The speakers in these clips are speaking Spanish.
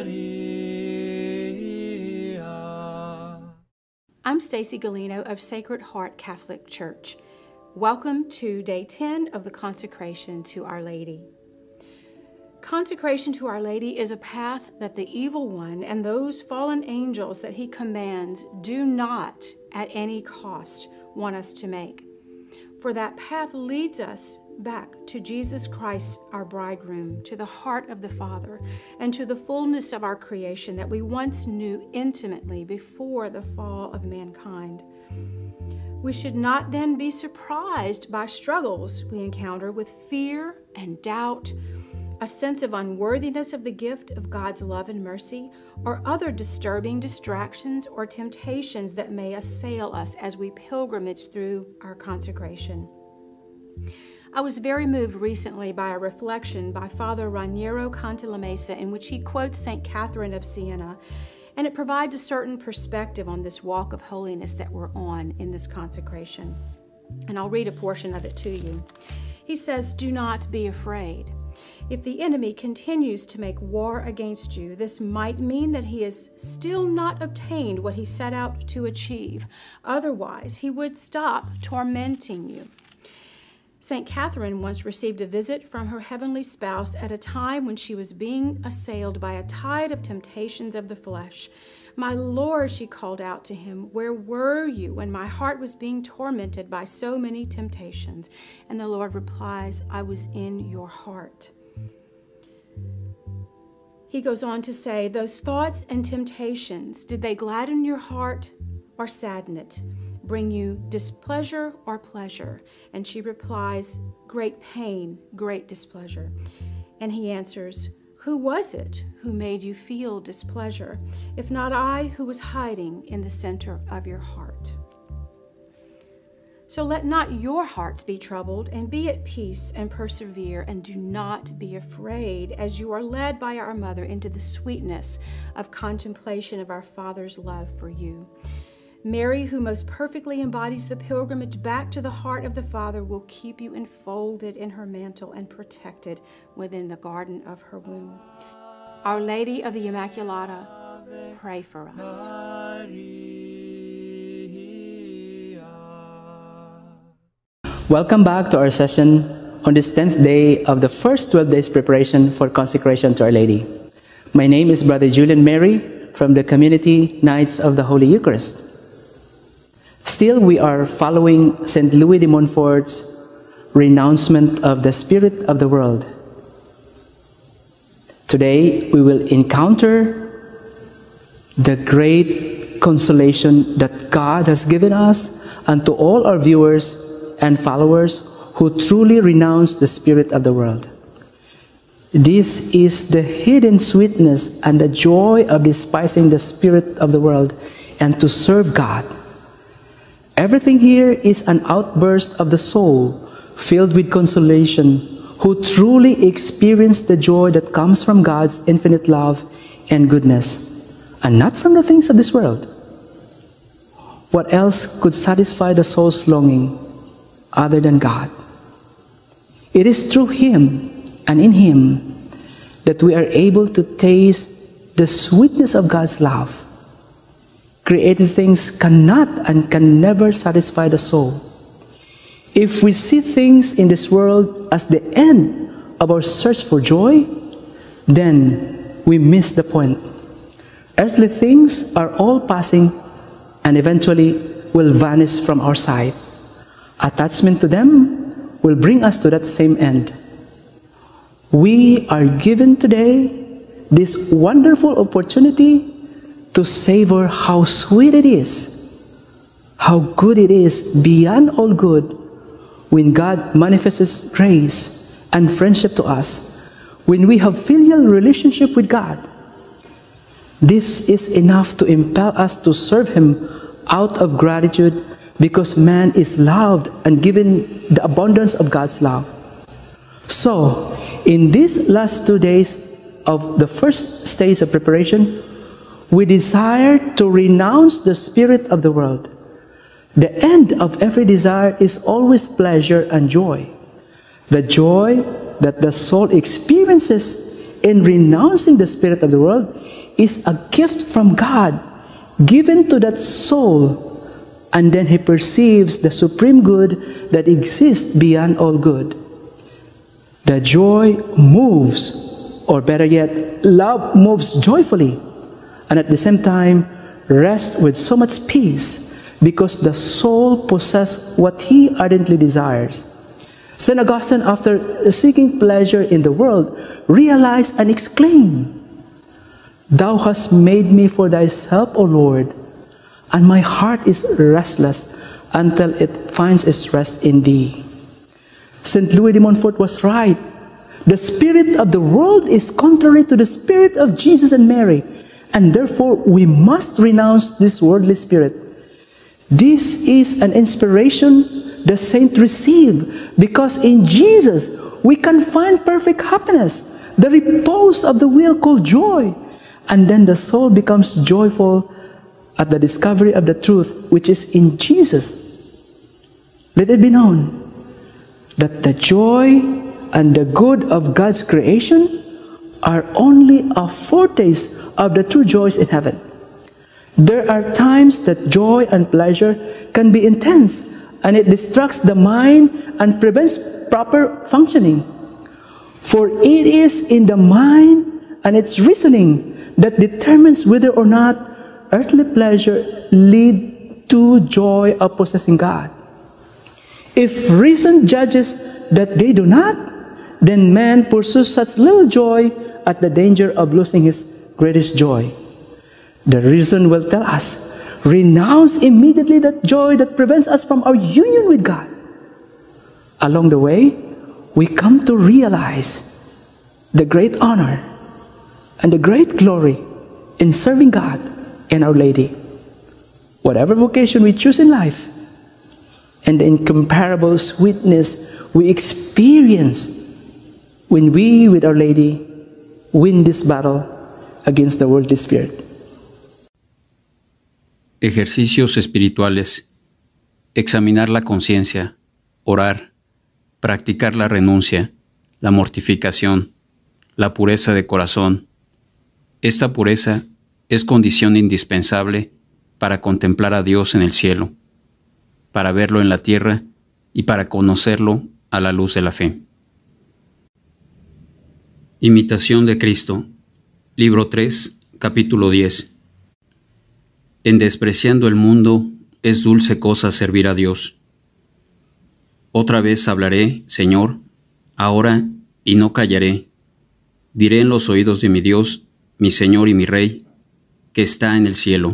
I'm Stacy Galino of Sacred Heart Catholic Church. Welcome to Day 10 of the Consecration to Our Lady. Consecration to Our Lady is a path that the evil one and those fallen angels that he commands do not, at any cost, want us to make. For that path leads us back to Jesus Christ, our bridegroom, to the heart of the Father, and to the fullness of our creation that we once knew intimately before the fall of mankind. We should not then be surprised by struggles we encounter with fear and doubt, a sense of unworthiness of the gift of God's love and mercy, or other disturbing distractions or temptations that may assail us as we pilgrimage through our consecration. I was very moved recently by a reflection by Father Raniero Cantalamessa in which he quotes St. Catherine of Siena, and it provides a certain perspective on this walk of holiness that we're on in this consecration. And I'll read a portion of it to you. He says, "Do not be afraid. If the enemy continues to make war against you, this might mean that he has still not obtained what he set out to achieve. Otherwise, he would stop tormenting you." St. Catherine once received a visit from her heavenly spouse at a time when she was being assailed by a tide of temptations of the flesh. "My Lord," she called out to him, "where were you when my heart was being tormented by so many temptations?" And the Lord replies, "I was in your heart." He goes on to say, "Those thoughts and temptations, did they gladden your heart or sadden it? Bring you displeasure or pleasure?" And she replies, "Great pain, great displeasure." And he answers, "Who was it who made you feel displeasure, if not I who was hiding in the center of your heart?" So let not your hearts be troubled, and be at peace and persevere, and do not be afraid as you are led by our Mother into the sweetness of contemplation of our Father's love for you. Mary, who most perfectly embodies the pilgrimage back to the heart of the Father, will keep you enfolded in her mantle and protected within the garden of her womb. Our Lady of the Immaculata, pray for us. Welcome back to our session on this 10th day of the first 12 days preparation for consecration to Our Lady. My name is Brother Julian Mary from the Community Knights of the Holy Eucharist. Still, we are following St. Louis de Montfort's renouncement of the spirit of the world. Today, we will encounter the great consolation that God has given us and to all our viewers and followers who truly renounce the spirit of the world. This is the hidden sweetness and the joy of despising the spirit of the world and to serve God. Everything here is an outburst of the soul filled with consolation, who truly experience the joy that comes from God's infinite love and goodness, and not from the things of this world. What else could satisfy the soul's longing other than God? It is through Him and in Him that we are able to taste the sweetness of God's love. Created things cannot and can never satisfy the soul. If we see things in this world as the end of our search for joy, then we miss the point. Earthly things are all passing and eventually will vanish from our sight. Attachment to them will bring us to that same end. We are given today this wonderful opportunity to savor how sweet it is, how good it is beyond all good when God manifests grace and friendship to us, when we have filial relationship with God. This is enough to impel us to serve Him out of gratitude, because man is loved and given the abundance of God's love. So, in these last 2 days of the first stage of preparation, we desire to renounce the spirit of the world. The end of every desire is always pleasure and joy. The joy that the soul experiences in renouncing the spirit of the world is a gift from God given to that soul, and then he perceives the supreme good that exists beyond all good. The joy moves, or better yet, love moves joyfully, and at the same time rests with so much peace because the soul possesses what he ardently desires. St. Augustine, after seeking pleasure in the world, realized and exclaimed, "Thou hast made me for thyself, O Lord, and my heart is restless until it finds its rest in thee." St. Louis de Montfort was right. The spirit of the world is contrary to the spirit of Jesus and Mary, and therefore we must renounce this worldly spirit. This is an inspiration the saint received, because in Jesus we can find perfect happiness, the repose of the will called joy, and then the soul becomes joyful at the discovery of the truth which is in Jesus. Let it be known that the joy and the good of God's creation are only a foretaste of the true joys in heaven. There are times that joy and pleasure can be intense, and it distracts the mind and prevents proper functioning. For it is in the mind and its reasoning that determines whether or not earthly pleasure lead to joy of possessing God. If reason judges that they do not, then man pursues such little joy at the danger of losing his greatest joy. The reason will tell us, renounce immediately that joy that prevents us from our union with God. Along the way, we come to realize the great honor and the great glory in serving God and Our Lady. Whatever vocation we choose in life, and the incomparable sweetness we experience when we, with Our Lady, win this battle against the worldly spirit. Ejercicios espirituales: examinar la conciencia, orar, practicar la renuncia, la mortificación, la pureza de corazón. Esta pureza es condición indispensable para contemplar a Dios en el cielo, para verlo en la tierra y para conocerlo a la luz de la fe. Imitación de Cristo, libro 3, capítulo 10. En despreciando el mundo, es dulce cosa servir a Dios. Otra vez hablaré, Señor, ahora, y no callaré. Diré en los oídos de mi Dios, mi Señor y mi Rey, que está en el cielo.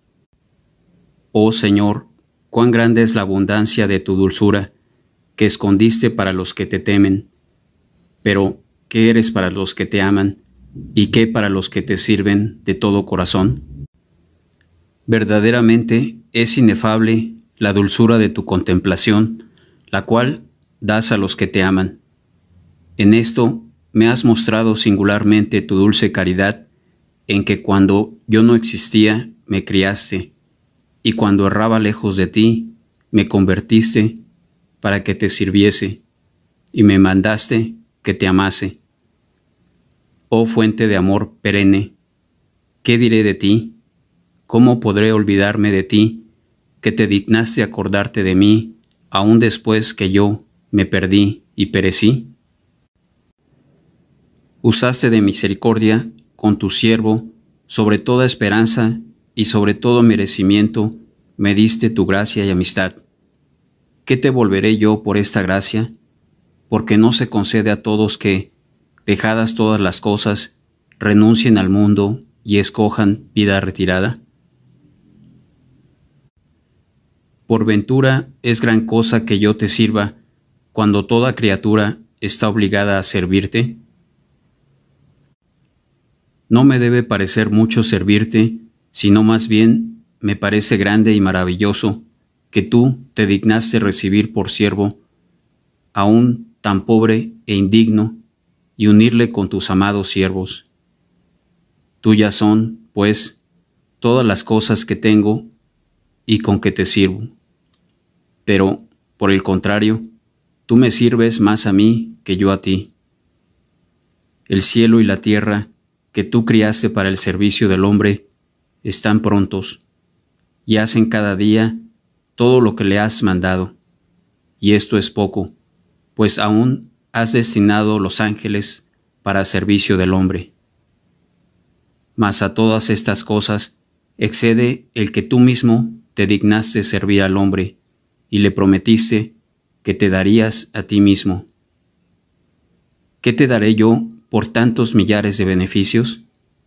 Oh Señor, cuán grande es la abundancia de tu dulzura, que escondiste para los que te temen. Pero, ¿qué eres para los que te aman, y qué para los que te sirven de todo corazón? Verdaderamente es inefable la dulzura de tu contemplación, la cual das a los que te aman. En esto me has mostrado singularmente tu dulce caridad, en que cuando yo no existía, me criaste, y cuando erraba lejos de ti, me convertiste para que te sirviese, y me mandaste que te amase. Oh fuente de amor perenne, ¿qué diré de ti? ¿Cómo podré olvidarme de ti, que te dignaste acordarte de mí, aún después que yo me perdí y perecí? Usaste de misericordia con tu siervo, sobre toda esperanza y sobre todo merecimiento, me diste tu gracia y amistad. ¿Qué te volveré yo por esta gracia? Porque no se concede a todos que, dejadas todas las cosas, renuncien al mundo y escojan vida retirada. Por ventura es gran cosa que yo te sirva, cuando toda criatura está obligada a servirte. No me debe parecer mucho servirte, sino más bien me parece grande y maravilloso que tú te dignaste recibir por siervo, aún tan pobre e indigno, y unirle con tus amados siervos. Tuyas son, pues, todas las cosas que tengo y con que te sirvo. Pero, por el contrario, tú me sirves más a mí que yo a ti. el cielo y la tierra que tú criaste para el servicio del hombre están prontos y hacen cada día todo lo que le has mandado. Y esto es poco, pues aún has destinado los ángeles para servicio del hombre. Mas a todas estas cosas excede el que tú mismo te dignaste servir al hombre y le prometiste que te darías a ti mismo. ¿Qué te daré yo por tantos millares de beneficios?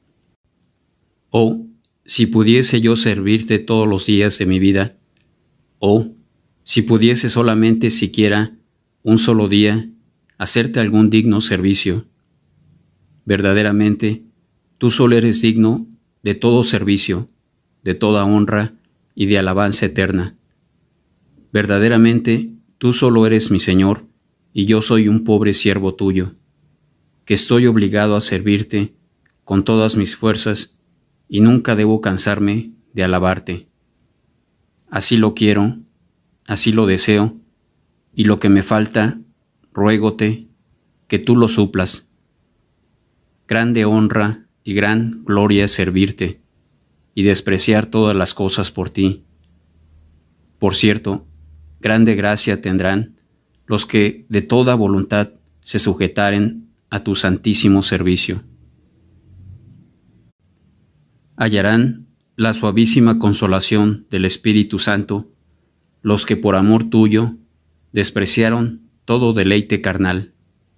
Oh, si pudiese yo servirte todos los días de mi vida, oh, si pudiese solamente siquiera un solo día hacerte algún digno servicio. Verdaderamente, tú solo eres digno de todo servicio, de toda honra y de alabanza eterna. Verdaderamente, tú solo eres mi Señor, y yo soy un pobre siervo tuyo, que estoy obligado a servirte con todas mis fuerzas y nunca debo cansarme de alabarte. Así lo quiero, así lo deseo, y lo que me falta, ruégote que tú lo suplas. Grande honra y gran gloria es servirte y despreciar todas las cosas por ti. Por cierto, grande gracia tendrán los que de toda voluntad se sujetaren a tu santísimo servicio. Hallarán la suavísima consolación del Espíritu Santo los que por amor tuyo despreciaron todo deleite carnal.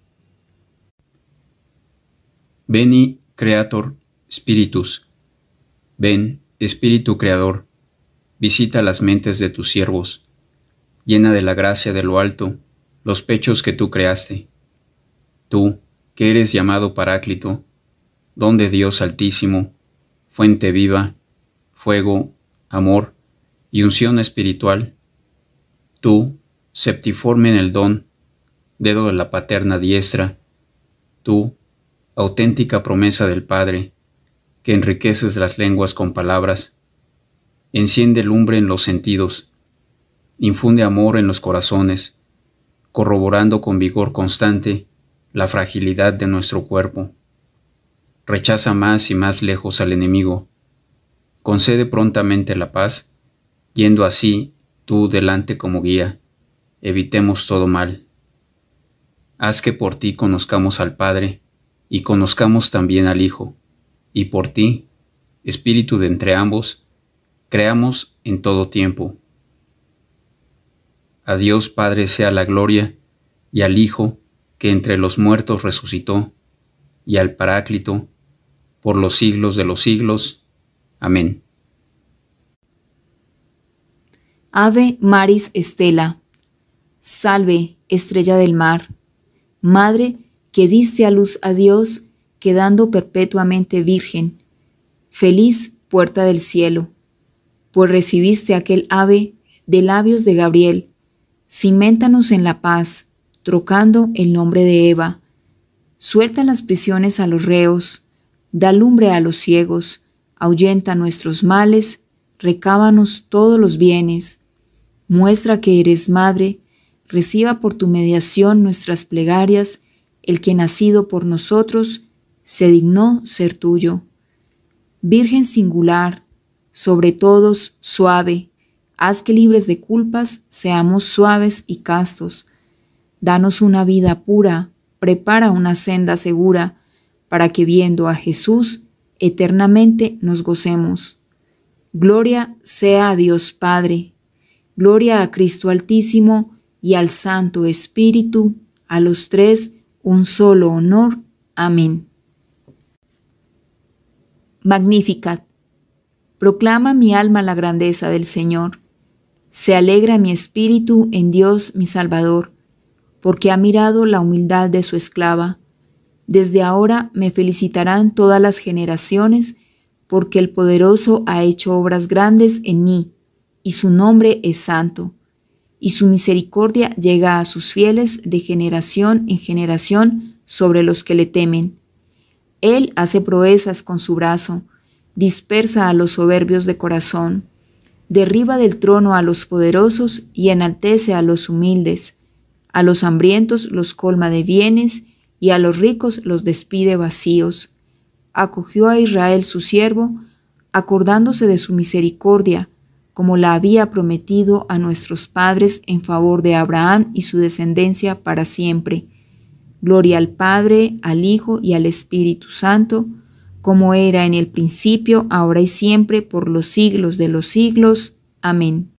Veni, Creator Spiritus. Ven, Espíritu Creador, visita las mentes de tus siervos, llena de la gracia de lo alto los pechos que tú creaste. Tú, que eres llamado Paráclito, don de Dios Altísimo, fuente viva, fuego, amor y unción espiritual. Tú, septiforme en el don, dedo de la paterna diestra. Tú, auténtica promesa del Padre, que enriqueces las lenguas con palabras, enciende lumbre en los sentidos, infunde amor en los corazones, corroborando con vigor constante la fragilidad de nuestro cuerpo. Rechaza más y más lejos al enemigo. Concede prontamente la paz, yendo así tú delante como guía. Evitemos todo mal. Haz que por ti conozcamos al Padre y conozcamos también al Hijo, y por ti, Espíritu de entre ambos, creamos en todo tiempo. A Dios Padre sea la gloria, y al Hijo, que entre los muertos resucitó, y al Paráclito, por los siglos de los siglos. Amén. Ave Maris Stella. Salve, estrella del mar, Madre que diste a luz a Dios, quedando perpetuamente virgen. Feliz puerta del cielo, pues recibiste aquel ave de labios de Gabriel. Ciméntanos en la paz, trocando el nombre de Eva. Suelta las prisiones a los reos, da lumbre a los ciegos, ahuyenta nuestros males, recábanos todos los bienes. Muestra que eres madre, reciba por tu mediación nuestras plegarias, el que nacido por nosotros se dignó ser tuyo. Virgen singular, sobre todos suave, haz que libres de culpas seamos suaves y castos. Danos una vida pura, prepara una senda segura, para que viendo a Jesús eternamente nos gocemos. Gloria sea a Dios Padre, gloria a Cristo Altísimo y al Santo Espíritu, a los tres un solo honor. Amén. Magnificat. Proclama mi alma la grandeza del Señor. Se alegra mi espíritu en Dios mi Salvador, porque ha mirado la humildad de su esclava. Desde ahora me felicitarán todas las generaciones, porque el Poderoso ha hecho obras grandes en mí, y su nombre es santo, y su misericordia llega a sus fieles de generación en generación sobre los que le temen. Él hace proezas con su brazo, dispersa a los soberbios de corazón, derriba del trono a los poderosos y enaltece a los humildes. A los hambrientos los colma de bienes y a los ricos los despide vacíos. Acogió a Israel su siervo, acordándose de su misericordia, como la había prometido a nuestros padres en favor de Abraham y su descendencia para siempre. Gloria al Padre, al Hijo y al Espíritu Santo, como era en el principio, ahora y siempre, por los siglos de los siglos. Amén.